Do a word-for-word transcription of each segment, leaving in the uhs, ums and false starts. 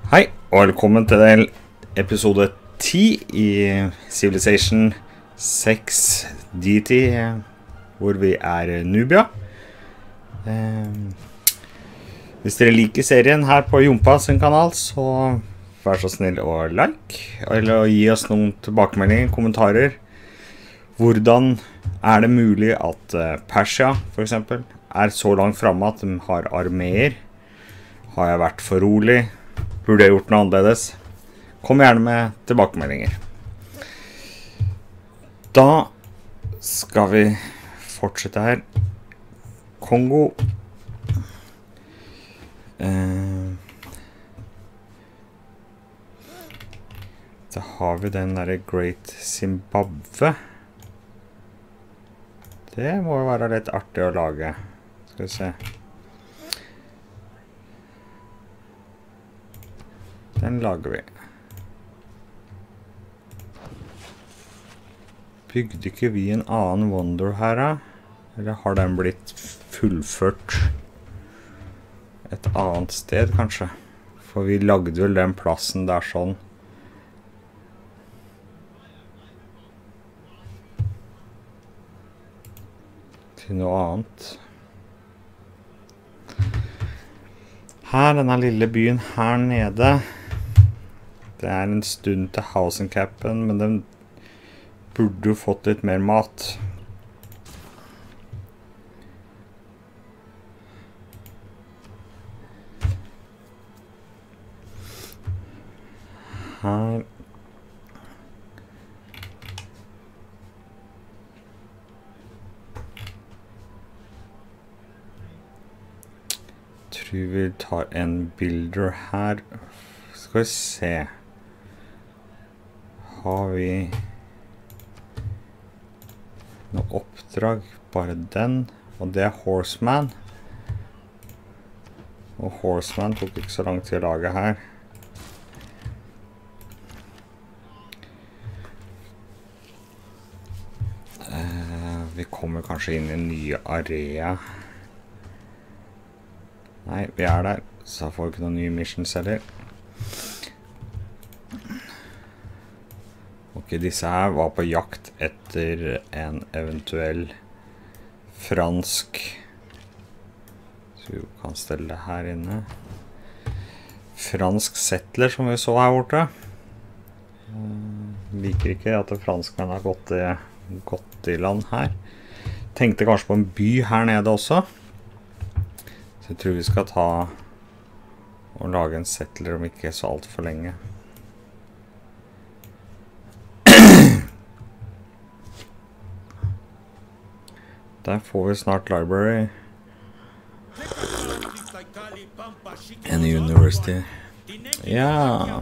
Hei, og velkommen til episode ti i Civilization seks D T, hvor vi er Nubia. Hvis dere liker serien her på Jompa sin kanal, så vær så snill å like, eller gi oss noen tilbakemeldinger, kommentarer. Hvordan er det mulig at Persia, for eksempel, er så langt fremme at de har arméer? Har jeg vært for rolig? Burde jeg gjort noe annerledes? Kom gjerne med tilbakemeldinger. Da skal vi fortsette her. Kongo. Eh, da har vi den der Great Zimbabwe. Det må jo være litt artig å lage. Skal vi se. Den lager vi. Bygde ikke vi en annen Wonder her da? Eller har den blitt fullført et annet sted kanskje? For vi lagde vel den plassen der sånn. Til noe annet. Her, denne lille byen her nede. Det er en stund til housing capen, men den burde jo fått litt mer mat. Her. Jeg tror vi tar en builder her. Skal vi se. Har vi noe oppdrag? Bare den. Og det er Horseman. Og Horseman tok ikke så lang tid å lage her. Eh, vi kommer kanskje inn i en ny area. Nei, vi er der. Så får vi ikke noen nye missions heller. Ok, disse her var på jakt etter en eventuell fransk. Så vi kan stelle det her inne. Fransk settler som vi så her borte. Jeg liker ikke at franskmenn har gått i, gått i land her. Tenkte kanskje på en by her nede også. Så jeg tror vi skal ta og lage en settler om ikke så alt for lenge. Der får vi snart library. En university. Ja.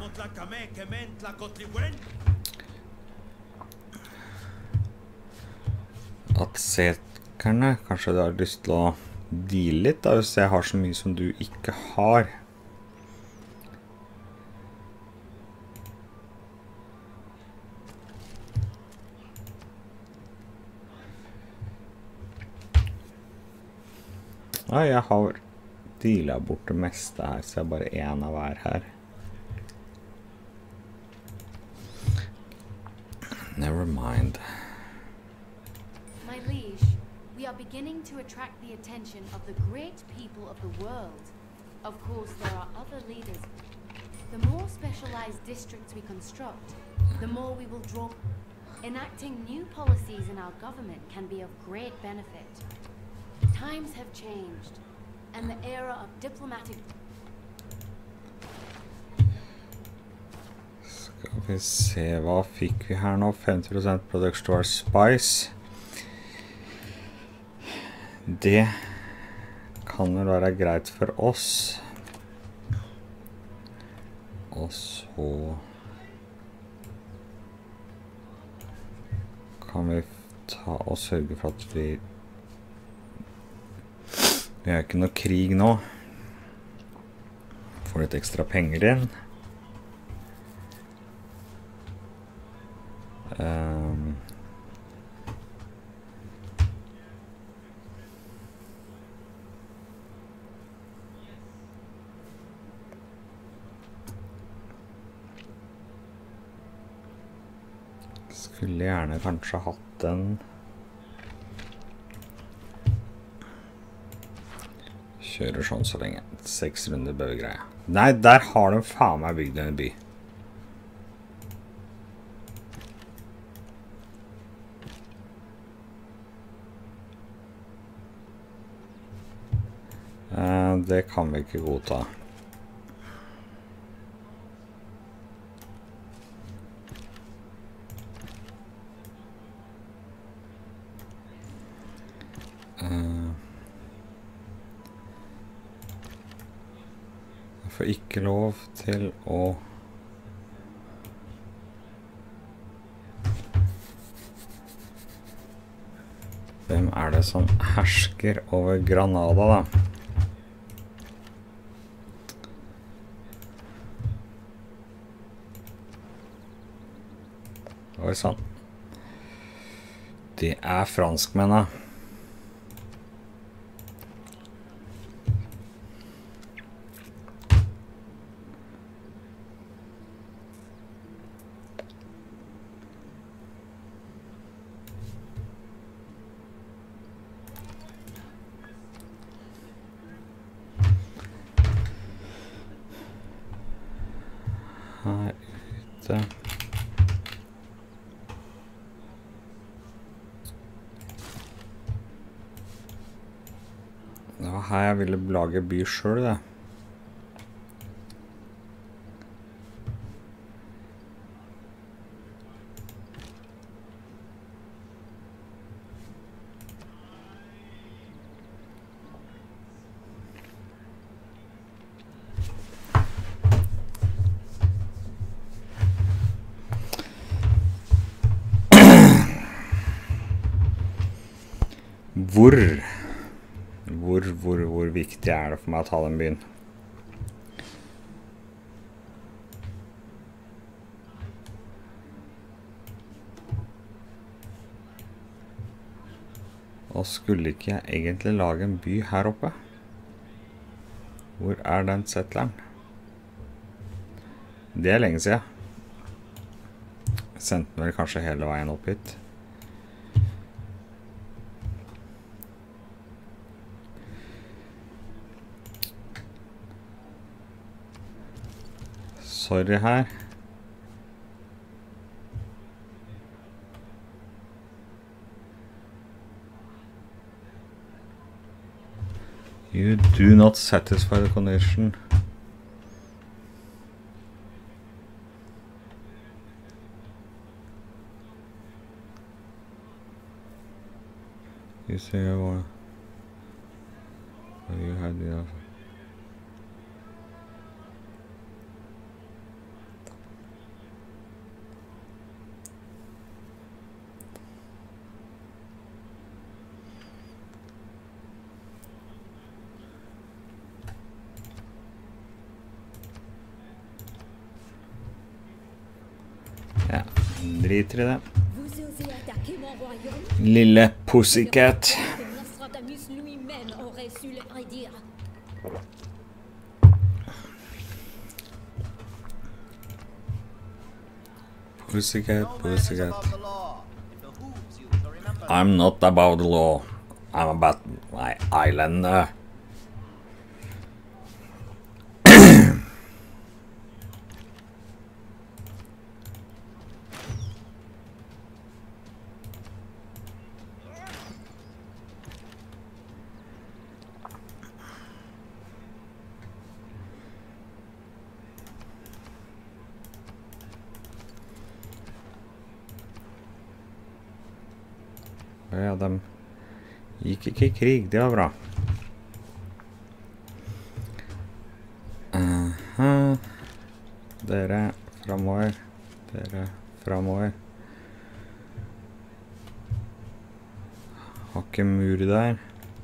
Atsekerne, kanskje du har lyst til å deale litt da, hvis jeg har så mye som du ikke har. Ja, jeg har dealet bort det meste her, så jeg bare en av hver her. Never mind. My liege, we are beginning to attract the attention of the great people of the world. Of course, there are other leaders. The more specialized districts we construct, the more we will draw. Enacting new policies in our government can be of great benefit. Times have changed, and the era of diplomatic... Skal vi se, hva fikk vi her nå? femti prosent production to our spice. Det kan vel være greit for oss. Og så kan vi ta og sørge for at vi Vi har ikke noe krig nå. Får litt ekstra penger inn. Um, Skulle gjerne kanskje hatt den. Kjører sånn så lenge. Seks runder bør vi greie. Nei, der har de faen meg bygd en by. Eh, det kan vi ikke godta. Jeg får ikke lov til å Hvem er det som hersker over Granada da? Oi sann. Det er franskmennene. Her ute. Det var her jeg ville lage by selv, det. Hvor, hvor, hvor, hvor viktig er det for meg å ta den byen? Og skulle ikke jeg egentlig lage en by her oppe? Hvor er den settleren? Det er lenge siden. Jeg sendte den vel kanskje hele veien opp hit. Sorry her. You do not satisfy the condition. You say I want. You had enough. Ja, driter i det. Lille Pussycat. Pussycat, Pussycat. I'm not about the law. I'm about my island. Ja, de gikk ikke i krig, det var bra. Aha. Dere fremover, dere fremover. Har ikke mur der.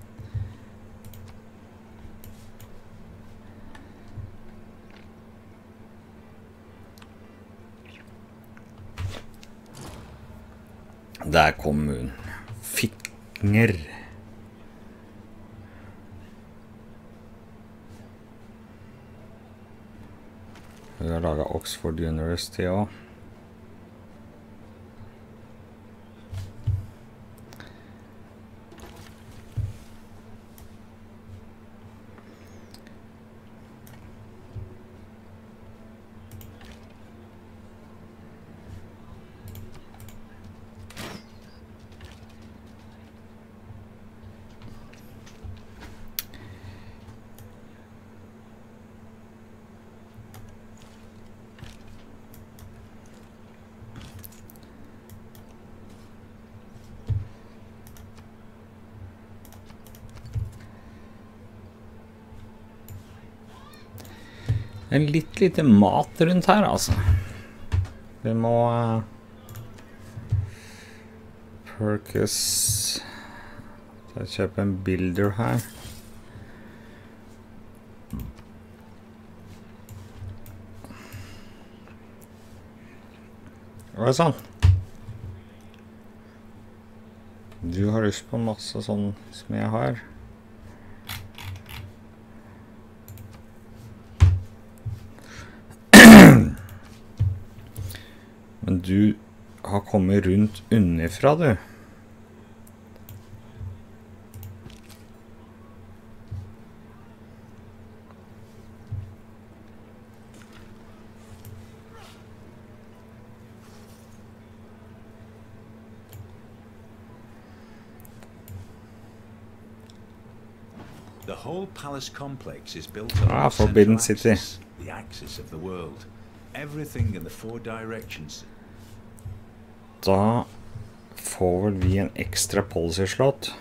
Der kom muren. Finger. Vi har laget Oxford University også. En litt lite mat rundt her, altså. Vi må... Uh, Perkus... Jeg kjøper en builder her. Hva er sånn? Du har lyst på masse sånn som jeg har. Men du har kommet rundt unnifra, du. The whole palace complex is built on Ah, the Forbidden central City. axis, the axis of the world. Everything in the four directions. Da får vel vi en ekstra policy-slott.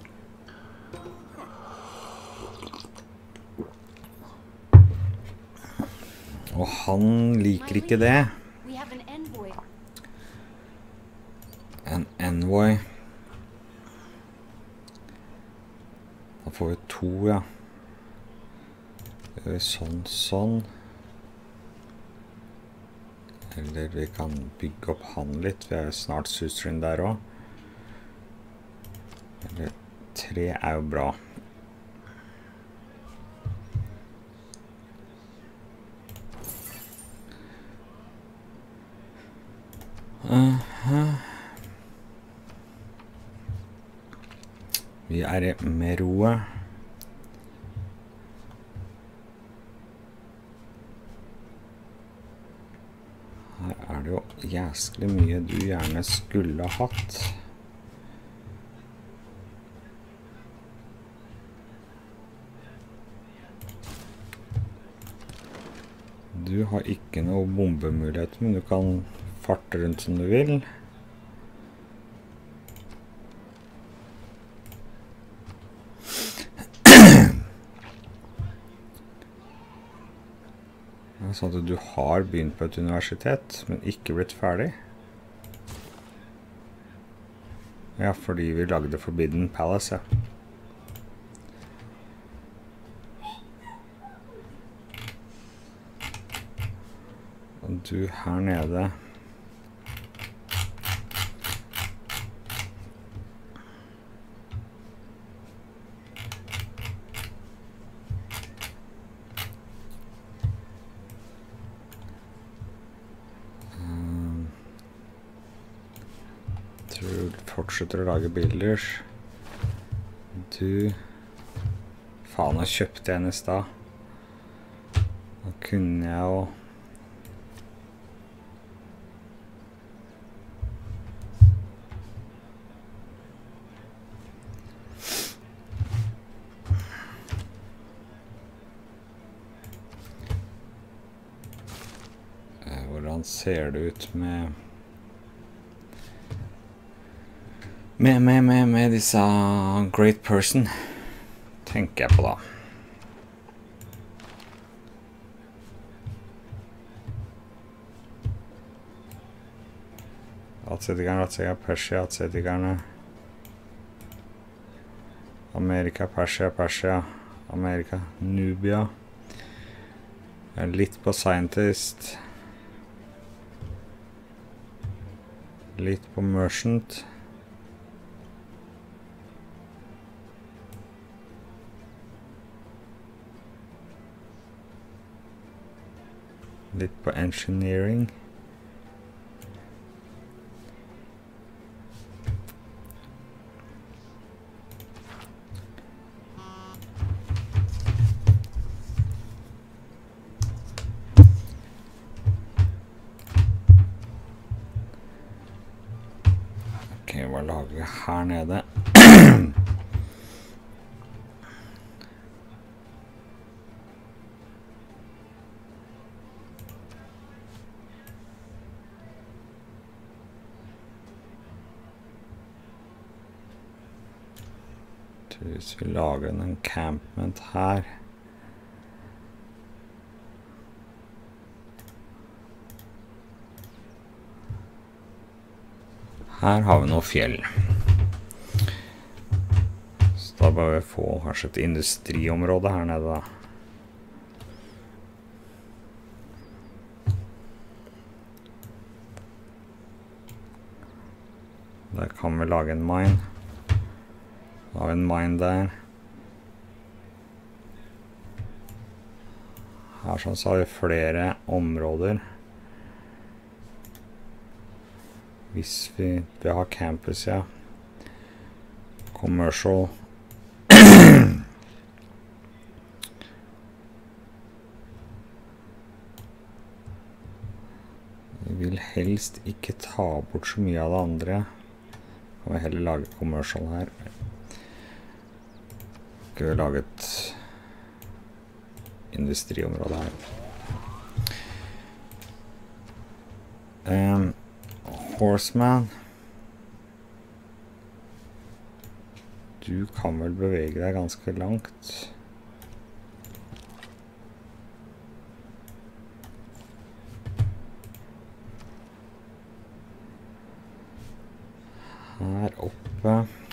Og han liker ikke det. We have an envoy. En envoy. Da får vi to, ja. Gjør vi sånn, sånn. Eller vi kan bygge opp han litt. Vi er jo snart suzerain der også. Eller tre er jo bra. Uh-huh. Vi er i Meroe. Her er det jo jæsklig mye du gjerne skulle hatt. Du har ikke noe bombemulighet, men du kan farte rundt som du vil. Sånn at du har begynt på et universitet, men ikke blitt ferdig. Ja, fordi vi lagde Forbidden Palace, ja. Og du her nede... fortsetter å lage bilder. Du... Faen, jeg kjøpte en i sted. Da kunne jeg jo... Hvordan ser det ut med... Med, med, med, med disse great person, tenker jeg på da. Atsetikerne, atsetikerne, Persia, atsetikerne. Amerika, Persia, Persia. Amerika, Nubia. Jeg er litt på scientist. Litt på merchant. Litt på engineering. Ok, hva lager vi her nede? Hvis vi lager en encampment her. Her har vi noe fjell. Så da bør vi få kanskje et industriområde her nede da. Der kan vi lage en mine. Da har vi en mine der. Her sånn så har vi flere områder. Hvis vi vil ha campus, ja. Commercial. Vi vil helst ikke ta bort så mye av det andre. Kan vi heller lage commercial her. Skal vi lage et industriområde her. Um, Horseman. Du kan vel bevege deg ganske langt. Her oppe.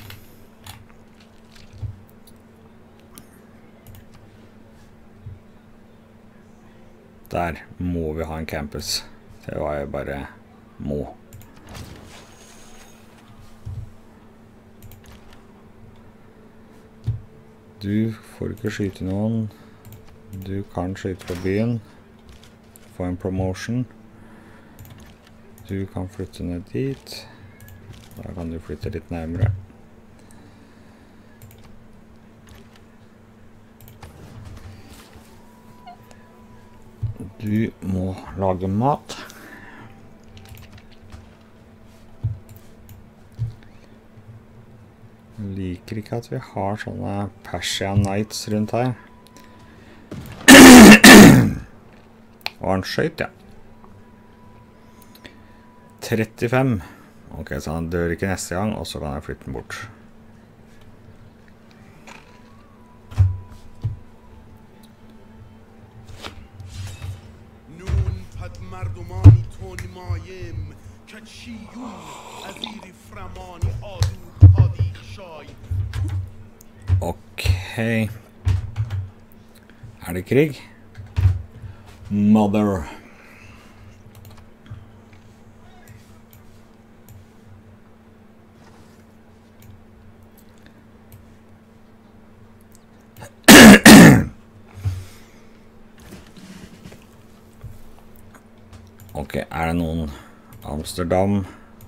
Der må vi ha en campus. Det var jo bare må. Du får ikke skyte noen. Du kan skyte på byen. Få en promotion. Du kan flytte ned dit. Da kan du flytte litt nærmere. Du må lage mat. Jeg liker ikke at vi har sånne Persian Knights rundt her. Og han skjøt, ja. trettifem. Ok, så han dør ikke neste gang, og så kan jeg flytte den bort. Ok. Er det krig? Mother. Ok, er det noen Amsterdam?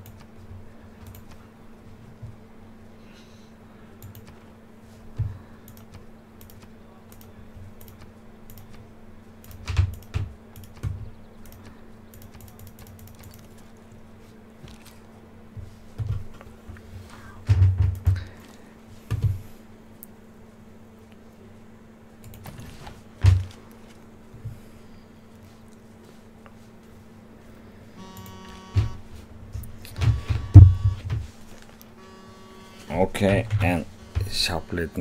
Ok, en kjapp liten.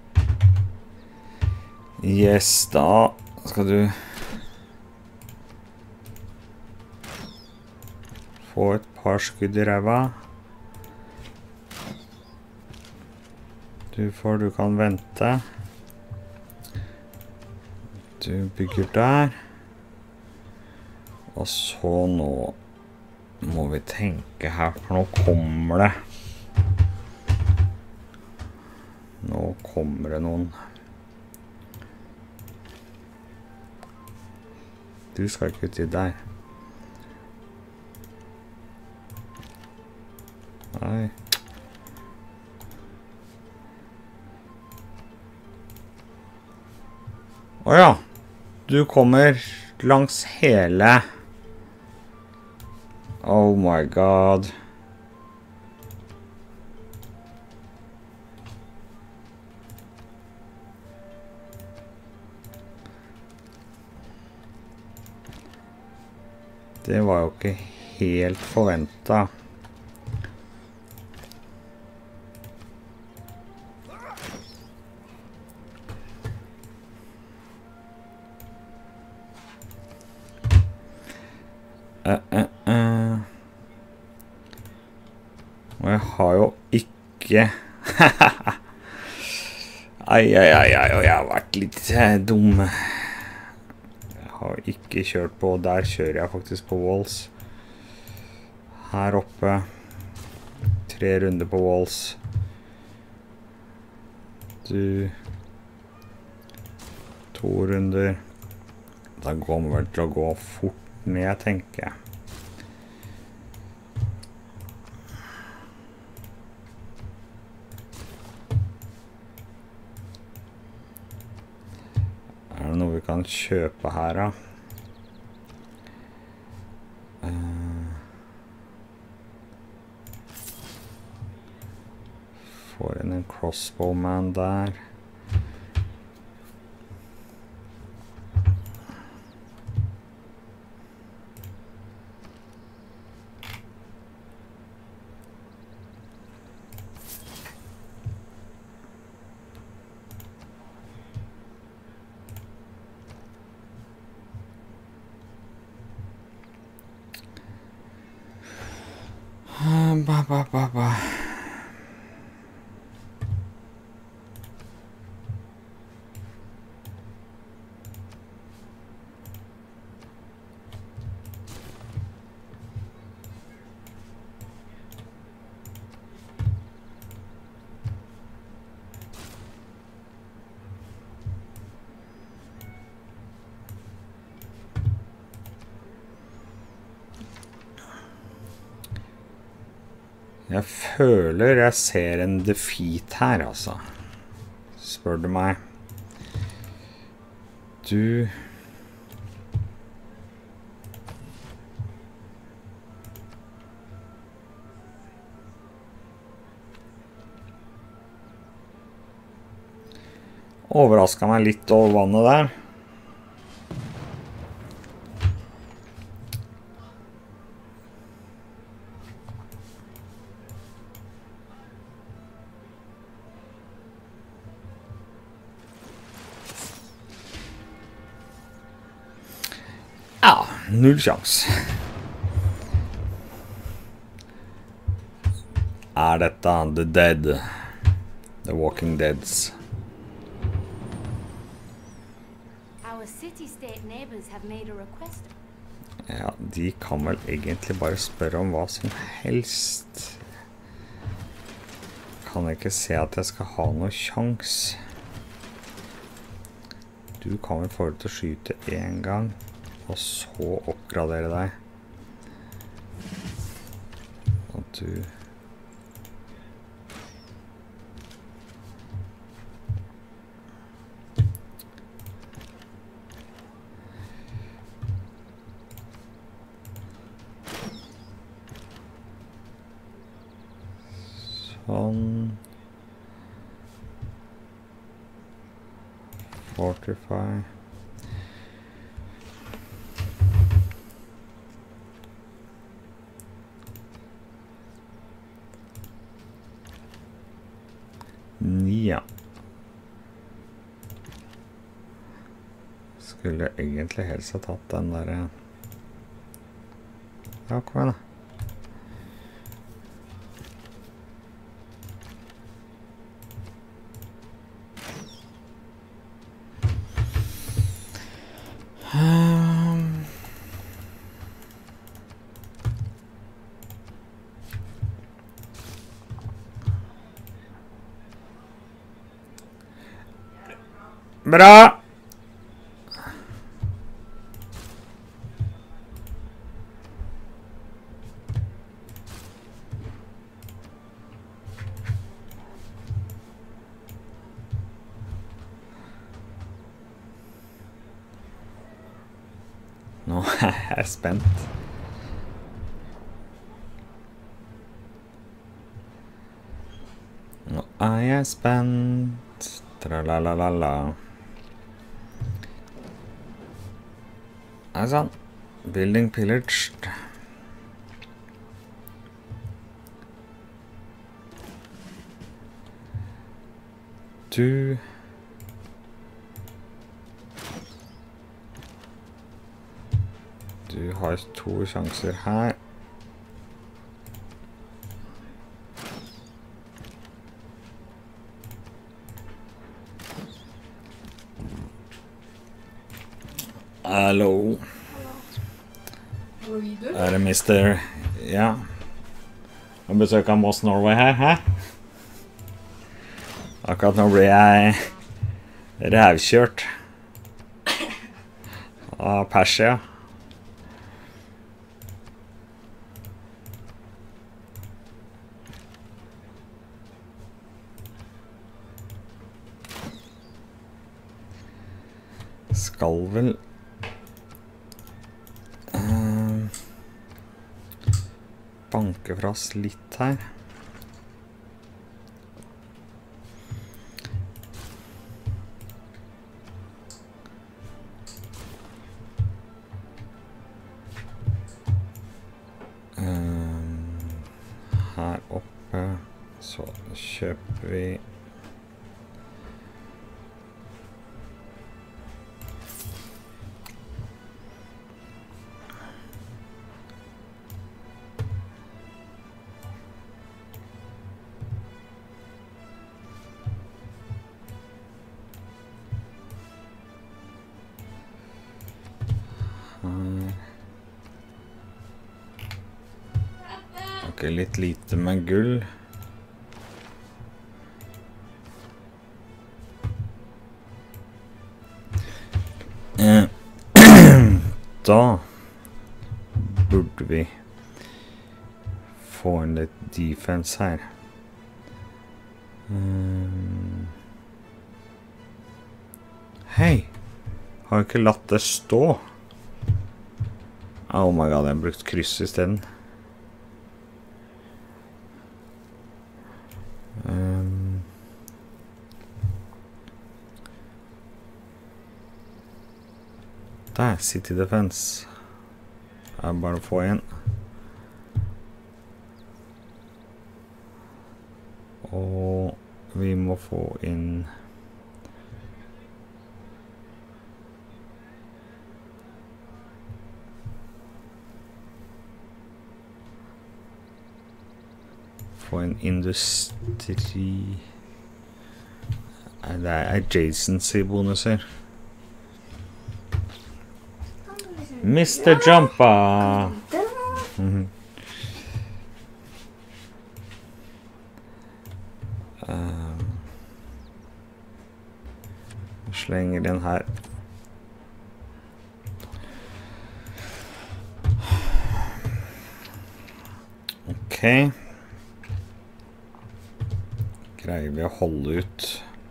Yes, da skal du få et par skudd i ræva. Du får, du kan vente. Du bygger der. Og så nå må vi tenke her, for nå kommer det. Nå kommer det noen. Du skal ikke uti der. Nei. Åja, du kommer langs hele. Oh my god. Det var jo ikke helt forventet. Uh, uh, uh. Og jeg har jo ikke... ai, ai, ai, ai, og jeg har vært litt dum. Jeg har ikke kjørt på, der kjører jeg faktisk på walls. Her oppe. Tre runder på walls. Du... To runder. Da går vi vel til å gå fort ned, tenker jeg. Er det noe vi kan kjøpe her, da? Uh, får inn en crossbowman der. Ba, ba, ba, ba. Jeg føler jeg ser en defeat her, altså. Spør du meg. Du... Overrasket meg litt over vannet der. Ja, null sjans. Er dette The Dead? The Walking Deads? Our city-state neighbors have made a request. Ja, de kan vel egentlig bare spørre om hva som helst. Kan jeg ikke se at jeg skal ha noe sjans. Du kan vel få det til å skyte en gang. Og så oppgradere deg. Og du... Sånn... Fortify... Ja. Skulle egentlig helst ha tatt den der... Ja, kom igjen da. Um... Bra! Nå er jeg spent. Nå er jeg spent. Tralalala. Er sånn. Building pillaged. Du... Du har to sjanser her. Hallo. Reader? Er det mister... Ja. Jeg besøker Moss Norway her, hæ? Akkurat nå blir jeg rævkjørt av Persia. Skal vel uh, banke fra oss litt her. Her oppe så kjøper vi Ok, litt lite med gull. Eh, da burde vi få en litt defense her. Um, Hei! Har jeg ikke latt det stå? Oh my god, jeg har brukt kryss i stedet. Um, der, City Defense. Jeg bare få en. Og vi må få inn få en industri. Det er adjacency-bonuser. mister Jumpa! Mm-hmm. um, slenger den her. Ok. Greier vi å holde ut?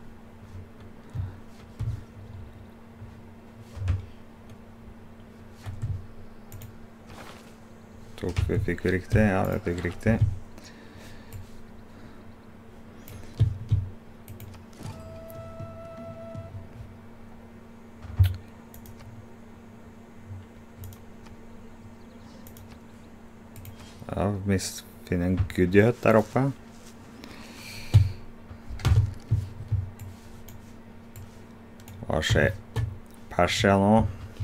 Tok vi, fikk vi riktig? Ja, det fikk riktig. Ja, vi finner en goodie-hut der oppe. Hva skjer? Persia nå.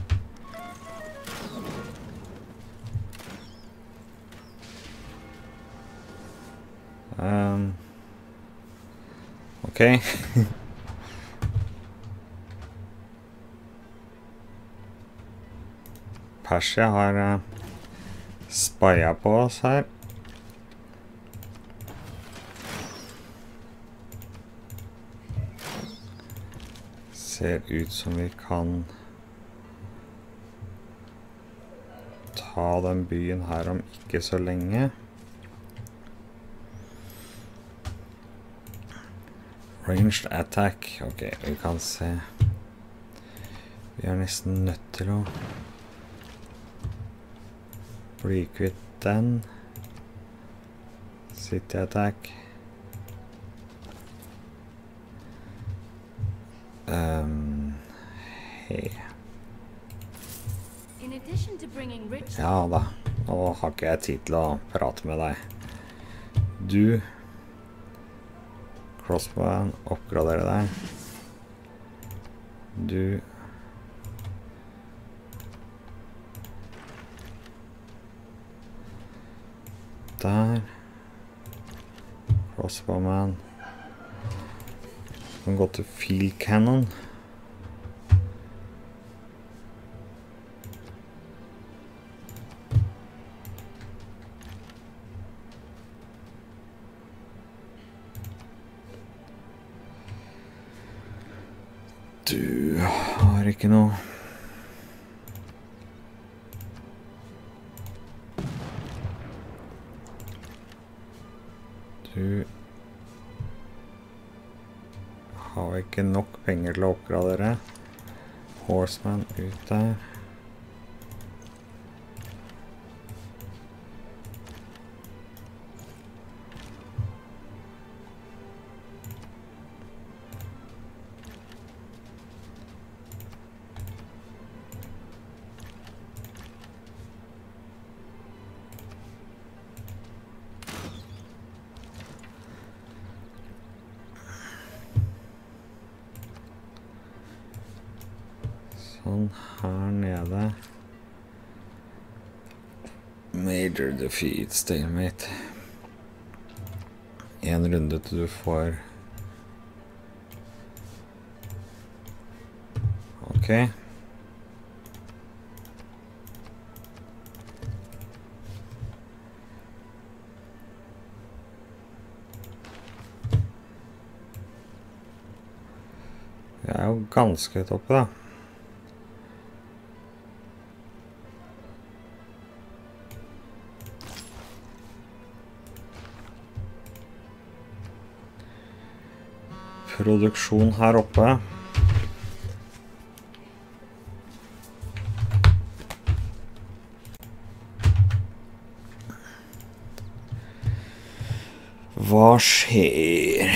Um, ok. Persia har uh, spia på oss her. Ser ut som vi kan ta den byen her om ikke så lenge. Ranged attack. Ok, vi kan se. Vi er nesten nødt til å bli kvitt den. City attack. Um, hei. Ja da, nå har ikke jeg tid til å prate med deg. Du crossbow, oppgradere deg. Du der. Crossbowman. Kan gå til field cannon. Du har ikke noe. Du har ikke nok penger til å oppgradere. Horseman ut der. Sånn her nede. Major defeat, stalemate. En runde til du får. Ok. Vi er jo ganske høyt oppe da. Produksjon her oppe. Hva skjer?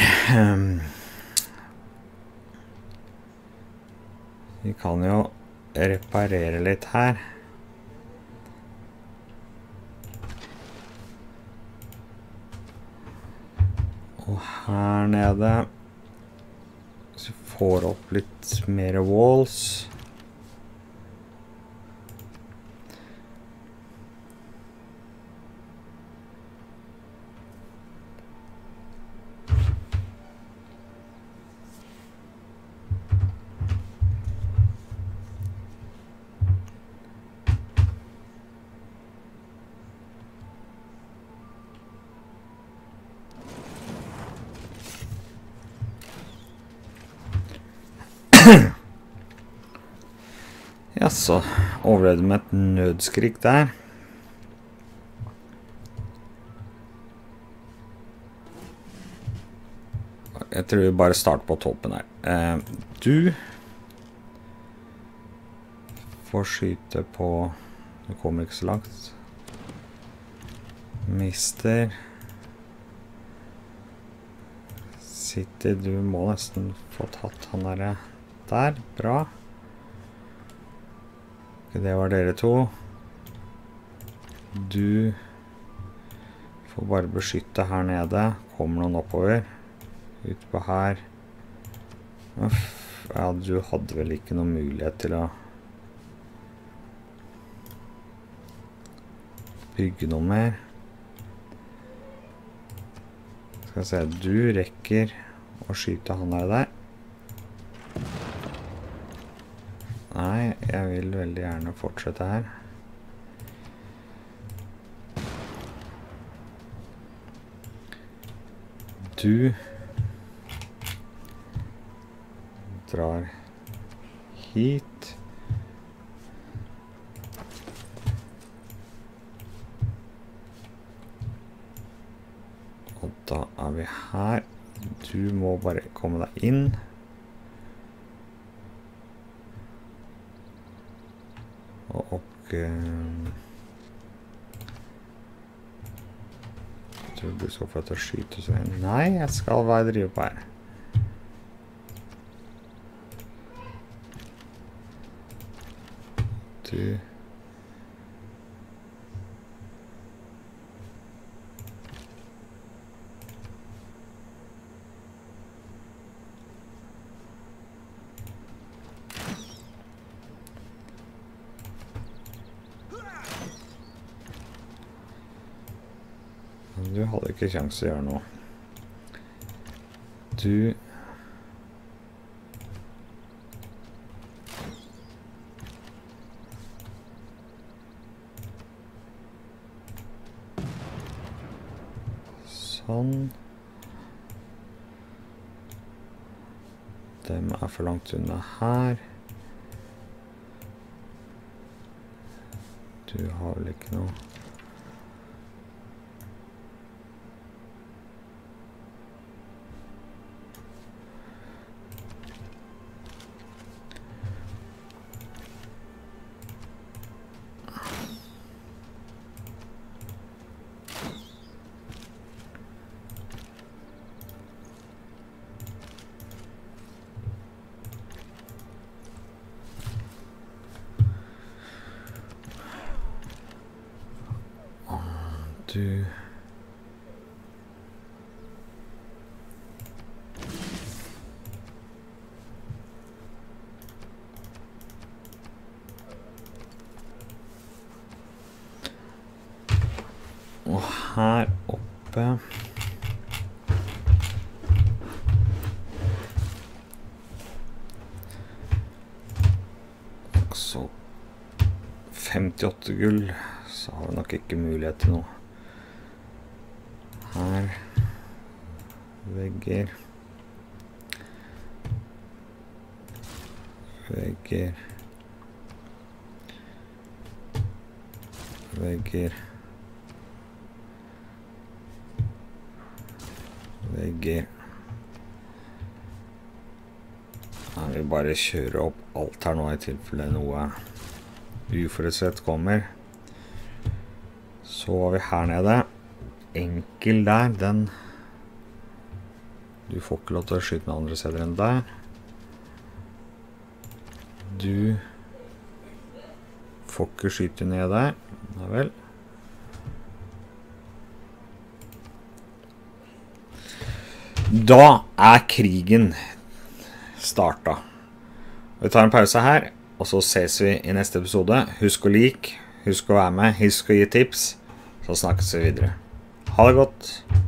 Vi kan jo reparere litt her. Og her nede så får opp litt mer walls. Ja, så overlevde med et nødskrik der. Jeg tror vi bare starter på toppen her. Eh, du får skyte på. Du kommer ikke så langt. Mister. City, du må nesten få tatt han der. Der, bra. Det var dere to. Du får bare beskytte her nede. Kommer noen oppover. Ut på her. Uff, ja, du hadde vel ikke noen mulighet til å bygge noe mer. Skal jeg se, du rekker å skyte han der der. Nei, jeg vil veldig gjerne fortsette her. Du drar hit. Og da er vi her. Du må bare komme deg inn. Og opp uh, jeg tror du skal få til å skyte så igjen. Nei, jeg skal bare drive på her. Du Du hadde ikke sjans til å gjøre noe. Du Sånn. Dem er for langt unna her. Du har vel ikke noe. Du Og her oppe så femtiåtte gull, så har vi nok ikke mulighet til noe. Her vegger vegger vegger vegger Jeg vil bare kjøre opp alt her nå i tilfelle noe uforutsett kommer. Så var vi her nede. Enkel der, den du får ikke lov til å skyte med andre steder enn der. Du får ikke skyte ned der. Ja vel. Da er krigen startet. Vi tar en pause her, og så ses vi i neste episode. Husk å like, husk å være med, husk å gi tips, så snakkes vi videre. Ha det godt!